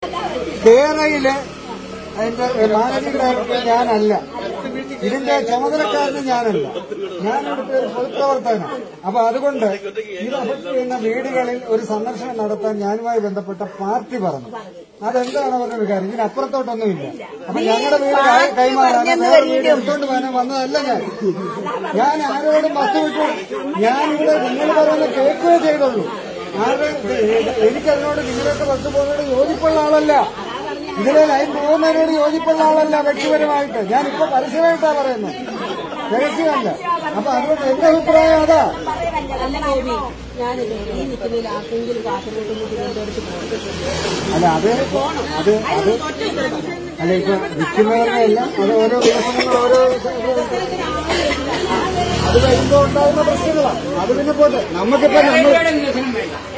കേരളയിലെ അതിന്റെ managing director ഞാനല്ല, ഇതിന്റെ ചുമതലക്കാരന് ഞാനല്ല, ഞാനിവിടുത്തെ ഒരു പൊതുപ്രവർത്തകനാണ്. അപ്പൊ അതുകൊണ്ട് ഇത് അഫക്ട് ചെയ്യുന്ന വീടുകളിൽ ഒരു സന്ദർശനം നടത്താൻ ഞാനുമായി ബന്ധപ്പെട്ട പാർട്ടി പറഞ്ഞു. അതെന്താണ് അവരുടെ കാര്യം, ഇതിനപ്പുറത്തോട്ടൊന്നുമില്ല. അപ്പൊ ഞങ്ങളുടെ വീട് കൈമാറാൻ വീട് എടുത്തോണ്ട് പോകാൻ വന്നതല്ല ഞാൻ ആരോടും വസ്തുവിട്ടു. ഞാനിവിടെ നിങ്ങൾ പറയുന്ന കേൾക്കുകയേ ചെയ്തുള്ളൂ. എനിക്കതിനോട് നിങ്ങളൊക്കെ വസ്തു പോകുന്നതിനോട് യോജിപ്പുള്ള ആളല്ല, ഇതിലെ ലൈൻ പോകുന്നതിനോട് യോജിപ്പുള്ള ആളല്ല വ്യക്തിപരമായിട്ട്. ഞാനിപ്പോ പരസ്യമായിട്ടാ പറയുന്നത്, രഹസ്യമല്ല. അപ്പൊ അതുകൊണ്ട് എന്റെ അഭിപ്രായം അതാ. അല്ല അത് അല്ല ഇപ്പൊ വിൽക്കുന്നവരുടെയല്ല, അത് ഓരോ ദിവസങ്ങൾ ഓരോ അത് വരുമ്പോ ഉണ്ടാകുന്ന പ്രശ്നങ്ങളാണ്. അത് പിന്നെ പോട്ടെ, നമുക്കിപ്പോ